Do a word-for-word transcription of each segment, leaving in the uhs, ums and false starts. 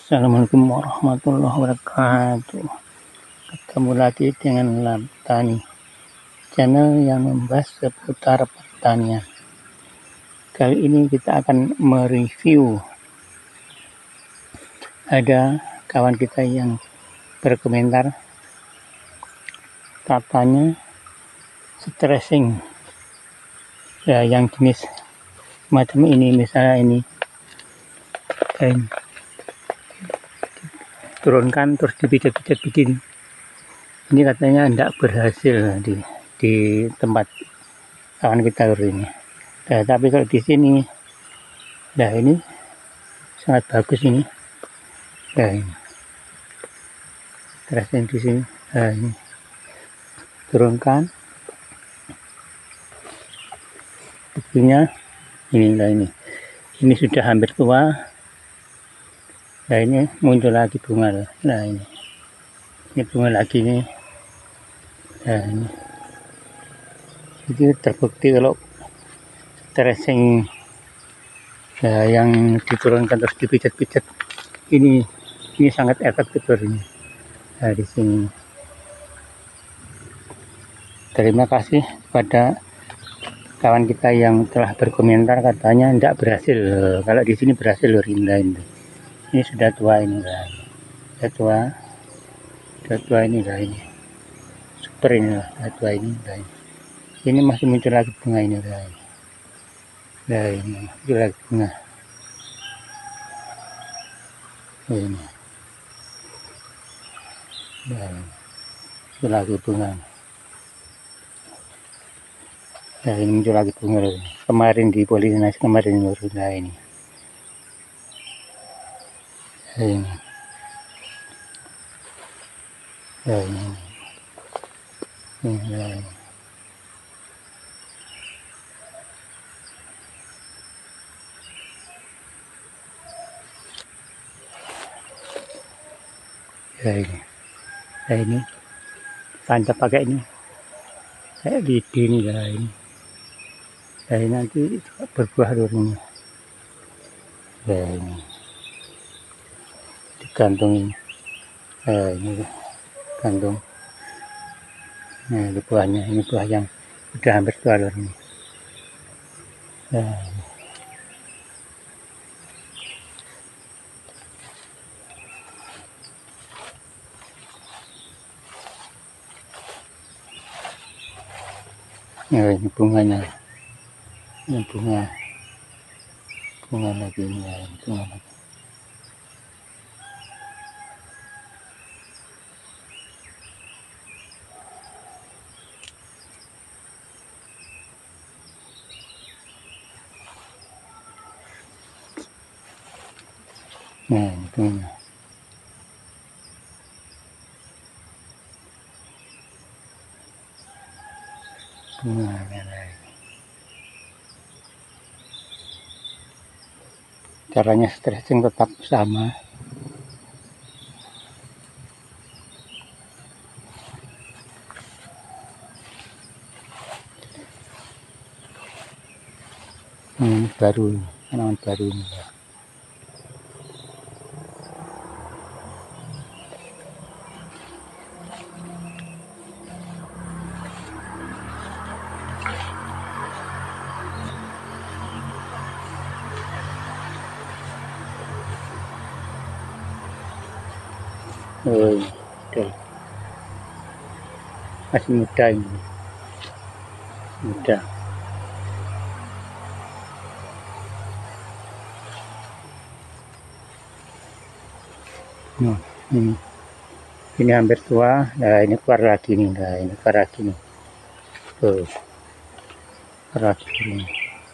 Assalamualaikum warahmatullahi wabarakatuh. Ketemu lagi dengan Lab Tani, channel yang membahas seputar pertanian. Kali ini kita akan mereview, ada kawan kita yang berkomentar katanya stressing ya, yang jenis macam ini, misalnya ini dan turunkan terus dipijat-pijat begini. Ini katanya tidak berhasil di di tempat kawan kita ini. Nah, tapi kalau di sini, nah ini sangat bagus ini. Nah ini, terus yang di sini, nah ini turunkan, buktinya ini, nah ini, ini sudah hampir tua. Nah ini muncul lagi bunga, nah ini, ini bunga lagi nih. Nah ini, itu terbukti kalau tracing ya, yang diturunkan terus dipijat-pijat ini ini sangat efektif ini. Nah di sini, terima kasih kepada kawan kita yang telah berkomentar katanya tidak berhasil. Kalau di sini berhasil loh ini. Ini sudah tua ini, lah. Sudah tua, sudah tua ini, lah ini. Super ini, lah. Sudah tua ini, lah ini. Ini masih muncul lagi bunga ini, lah ini. Nah ini muncul lagi bunga. Ini. Nah, ini muncul lagi bunga. Nah ini muncul lagi bunga. Kemarin di polinasi kemarin baru, nah ini. Nah ini. Nah ini. Ini, nah ini. Ya ini, nah ini tancap pakai ini, kayak lidi ini, lah ini. Nah ini nanti berbuah dulu ini. Nah ini digantung ini. Nah ini gantung. Nah ini buahnya, ini buah yang sudah hampir tua loh ini. Nah ini. Nah ini bunganya, ini bunga, bunga lagi ini, ya, ini bunga lagi. Nah ini bunga, bunga merah. Caranya stretching tetap sama. Ini baru, tanaman baru ini. Ya. Oh, ini. Masih muda ini, muda. Nah, ini, ini hampir tua. Nah ini keluar lagi nih, nah ini keluar lagi nih. Tuh, keluar lagi ini.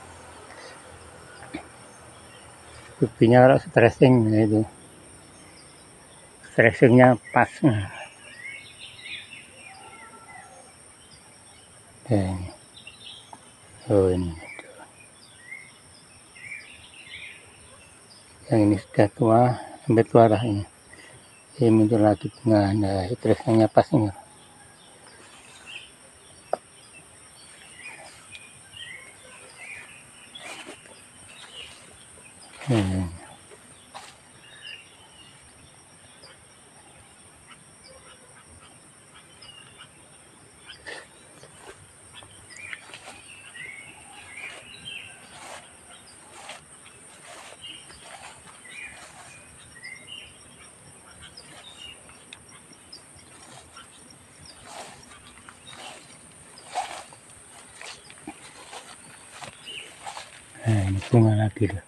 Buktinya kalau stressing, nah itu, stressingnya pas. Nah ini, oh ini, yang ini sudah tua, hampir tua lah ini. Ini muncul lagi bunga. Nah stressingnya pas ini. Hmm. Nah, ini bunga lagi loh.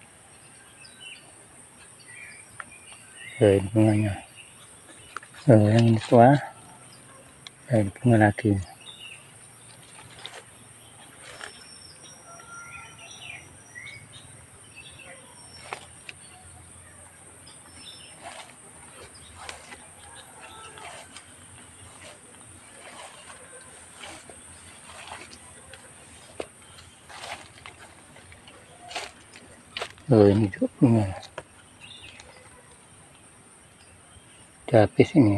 Oh, ini bunganya. Oh, yang ini tua. Nah, ini bunga lagi. Oh, ini juga bunga. Udah habis ini.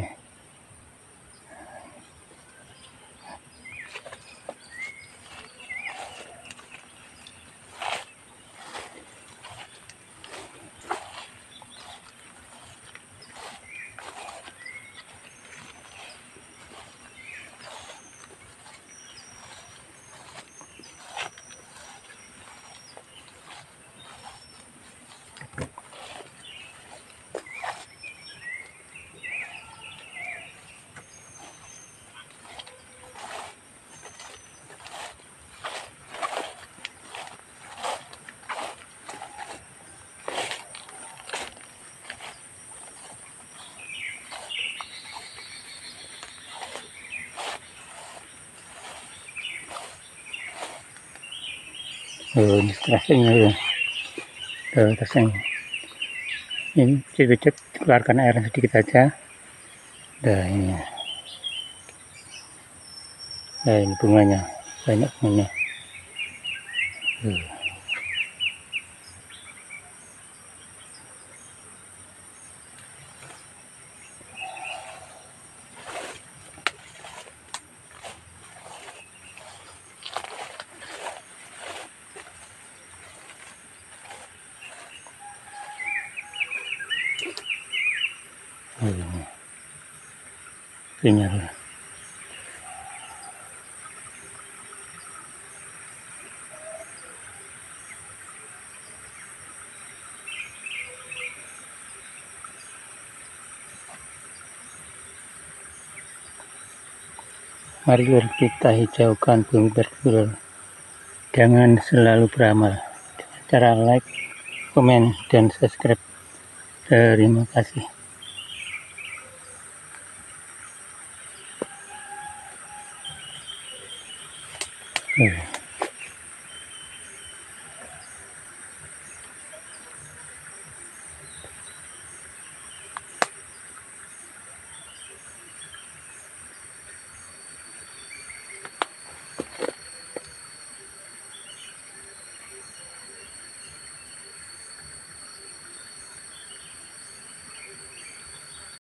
Oh, ini terasanya ya. Oh, terasanya. Ini cek-cek keluarkan air sedikit aja. Nah, ini. Nah, ini bunganya. Banyak bunganya. Oh. Oh, ini. Ininya dulu. Mari kita hijaukan bumi bertelur. Jangan selalu beramal. Dengan cara like, komen, dan subscribe. Terima kasih. Hmm.